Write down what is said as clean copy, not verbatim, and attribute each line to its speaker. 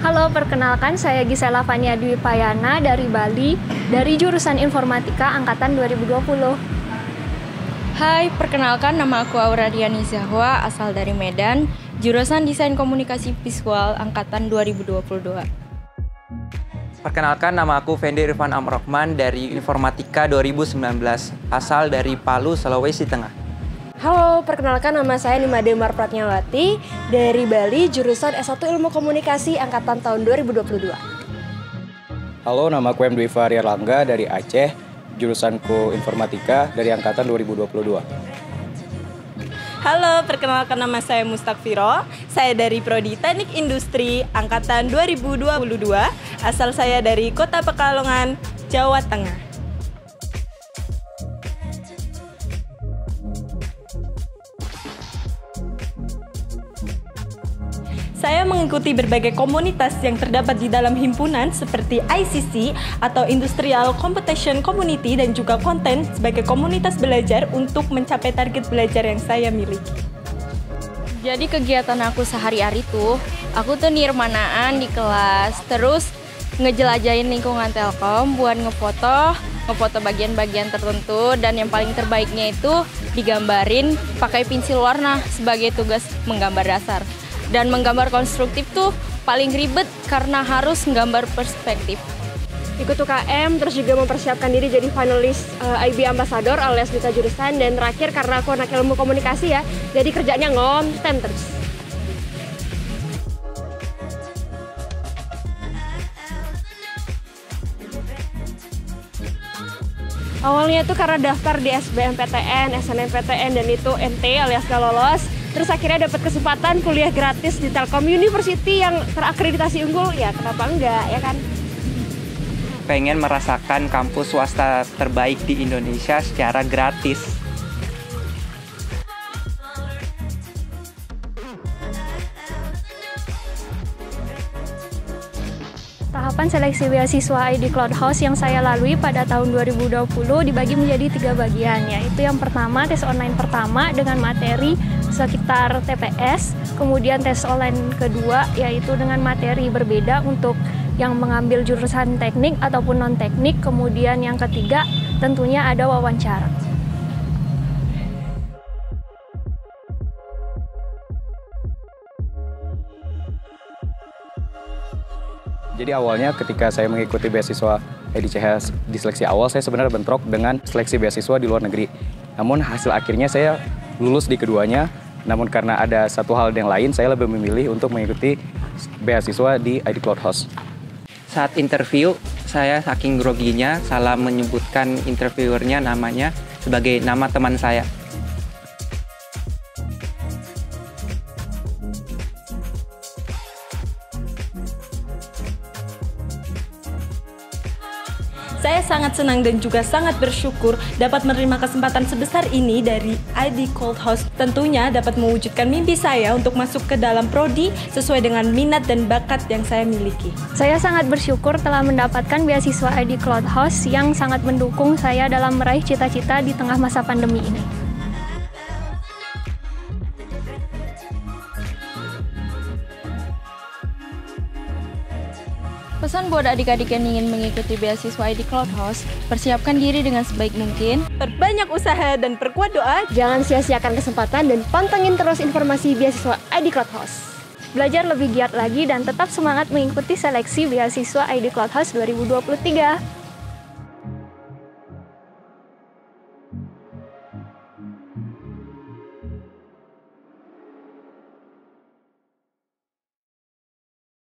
Speaker 1: Halo, perkenalkan saya Gisela Fania Dwi Payana dari Bali, dari jurusan Informatika Angkatan 2020.
Speaker 2: Hai, perkenalkan nama aku Auradiani Zahwa, asal dari Medan, jurusan Desain Komunikasi Visual Angkatan 2022.
Speaker 3: Perkenalkan, nama aku Fendi Irfan Amrohman dari Informatika 2019, asal dari Palu, Sulawesi Tengah.
Speaker 4: Halo, perkenalkan nama saya Nimade Marpratnyawati dari Bali, jurusan S1 Ilmu Komunikasi Angkatan tahun 2022.
Speaker 5: Halo, nama aku M. Dwi Fahri Erlangga dari Aceh, jurusanku Informatika dari Angkatan 2022.
Speaker 6: Halo, perkenalkan nama saya Mustakfiro, saya dari Prodi Teknik Industri Angkatan 2022, asal saya dari Kota Pekalongan, Jawa Tengah. Saya mengikuti berbagai komunitas yang terdapat di dalam himpunan seperti ICC atau Industrial Competition Community dan juga konten sebagai komunitas belajar untuk mencapai target belajar yang saya miliki.
Speaker 2: Jadi kegiatan aku sehari-hari tuh, aku tuh nirmanaan di kelas, terus ngejelajahin lingkungan Telkom buat ngefoto bagian-bagian tertentu, dan yang paling terbaiknya itu digambarin pakai pensil warna sebagai tugas menggambar dasar. Dan menggambar konstruktif tuh paling ribet karena harus menggambar perspektif.
Speaker 4: Ikut UKM, terus juga mempersiapkan diri jadi finalis IB Ambassador alias duta jurusan. Dan terakhir karena aku anak ilmu komunikasi ya, jadi kerjanya ngonten terus. Awalnya itu karena daftar di SBMPTN, SNMPTN, dan itu NT alias gak lolos. Terus akhirnya dapat kesempatan kuliah gratis di Telkom University yang terakreditasi unggul, ya kenapa enggak, ya kan?
Speaker 3: Pengen merasakan kampus swasta terbaik di Indonesia secara gratis.
Speaker 1: Tahapan seleksi beasiswa ID Cloud House yang saya lalui pada tahun 2020 dibagi menjadi 3 bagian, yaitu yang pertama tes online pertama dengan materi sekitar TPS, kemudian tes online kedua yaitu dengan materi berbeda untuk yang mengambil jurusan teknik ataupun non-teknik, kemudian yang ketiga tentunya ada wawancara.
Speaker 5: Jadi awalnya ketika saya mengikuti beasiswa EDCH di seleksi awal, saya sebenarnya bentrok dengan seleksi beasiswa di luar negeri. Namun hasil akhirnya saya lulus di keduanya, namun karena ada satu hal yang lain, saya lebih memilih untuk mengikuti beasiswa di ID Cloud House.
Speaker 3: Saat interview, saya saking groginya salah menyebutkan interviewernya namanya sebagai nama teman saya.
Speaker 6: Saya sangat senang dan juga sangat bersyukur dapat menerima kesempatan sebesar ini dari ID Cloud House. Tentunya dapat mewujudkan mimpi saya untuk masuk ke dalam prodi sesuai dengan minat dan bakat yang saya miliki.
Speaker 1: Saya sangat bersyukur telah mendapatkan beasiswa ID Cloud House yang sangat mendukung saya dalam meraih cita-cita di tengah masa pandemi ini.
Speaker 2: Pesan buat adik-adik yang ingin mengikuti beasiswa ID Cloud House, persiapkan diri dengan sebaik mungkin.
Speaker 6: Perbanyak usaha dan perkuat doa.
Speaker 4: Jangan sia-siakan kesempatan dan pantengin terus informasi beasiswa ID Cloud House.
Speaker 1: Belajar lebih giat lagi dan tetap semangat mengikuti seleksi beasiswa ID Cloud House 2023.